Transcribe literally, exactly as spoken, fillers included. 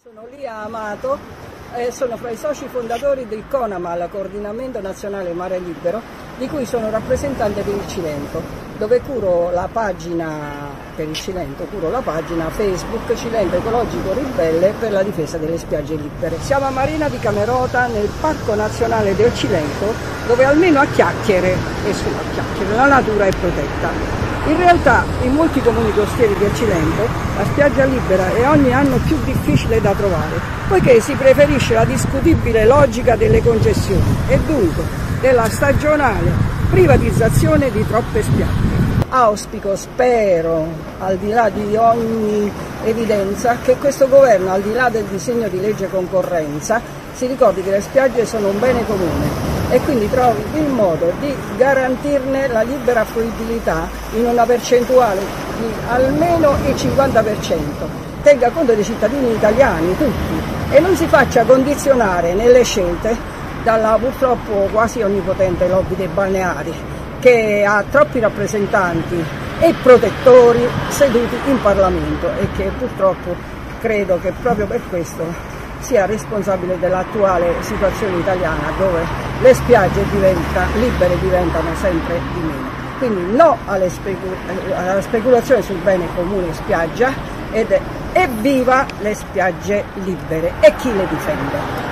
Sono Lia Amato e sono fra i soci fondatori del CONAMAL, Coordinamento Nazionale Mare Libero, di cui sono rappresentante per il Cilento, dove curo la pagina per il Cilento, curo la pagina Facebook Cilento Ecologico Ribelle per la difesa delle spiagge libere. Siamo a Marina di Camerota, nel Parco Nazionale del Cilento, dove almeno a chiacchiere, e solo a chiacchiere, la natura è protetta. In realtà in molti comuni costieri del Cilento la spiaggia libera è ogni anno più difficile da trovare, poiché si preferisce la discutibile logica delle concessioni e dunque della stagionale privatizzazione di troppe spiagge. Auspico, spero, al di là di ogni evidenza, che questo governo, al di là del disegno di legge concorrenza, si ricordi che le spiagge sono un bene comune e quindi trovi il modo di garantirne la libera fruibilità in una percentuale di almeno il cinquanta per cento. Tenga conto dei cittadini italiani, tutti, e non si faccia condizionare nelle scelte dalla purtroppo quasi onnipotente lobby dei balneari, che ha troppi rappresentanti e protettori seduti in Parlamento e che purtroppo credo che proprio per questo sia responsabile dell'attuale situazione italiana, dove le spiagge diventa, libere diventano sempre di meno. Quindi no alle specul alla speculazione sul bene comune spiaggia ed evviva le spiagge libere e chi le difende.